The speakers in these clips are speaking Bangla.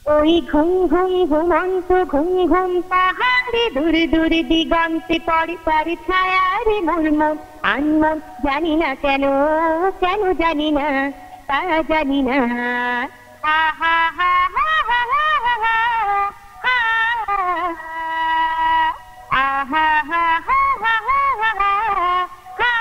ওই ঘুম ঘুম ঘুমন্ত ঘুম ঘুম পাহাড়ে দূর দূর দিগন্তে পড়ে তার ছায়া রে মোর মন আনমন জানি না কেন কেন জানি না তা জানি না হা হা হা হা হা হা হা হা হা আহা হা হা হা হা হা হা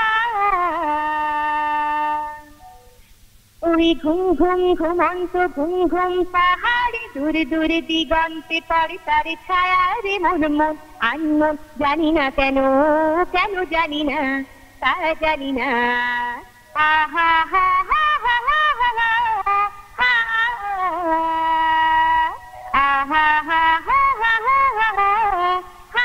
ওই ঘুম ঘুম ঘুমন্ত ঘুম ঘুম পাহাড়ে দূর দূর দিগন্তে পড়ে তার ছায়া রে মন মন আনমন জানি না কেন কেন জানি না তা জানি না আহা হা হা হা হা হা হা আহা হা হা হা হা হা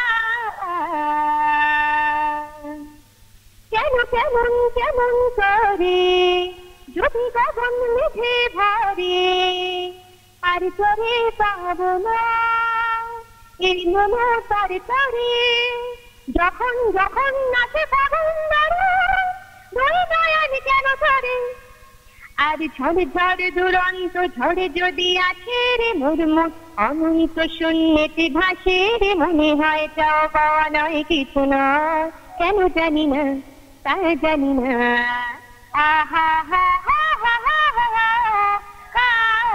কেন কেমন কেমন করে যদি গগন মেঘে ভরে আর তোরে পাবো না এই মন তরে তরে যখন যখন নাচে পাগল দুই নয়ন কেন ধরে আর ঝড়ে ঝড়ে দুরন্ত ঝড়ে যদি আছে রে মোর মন অনন্ত শূন্যতে ভাসে রে মনে হয় যাও পাওয়া নয় কিছু নয় কেন জানি না তা জানি না আহা হা হা হা হা হা হা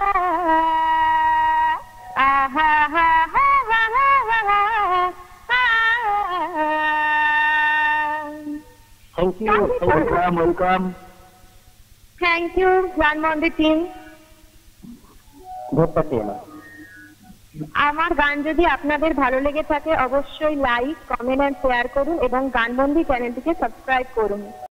আহা হা হা হা হা হা Thank you. Welcome. Thank you, Ganmondi team. আমার গান যদি আপনাদের ভালো লেগে থাকে অবশ্যই লাইক, কমেন্ট এন্ড শেয়ার করুন এবং গানবন্দি চ্যানেলটিকে সাবস্ক্রাইব করুন।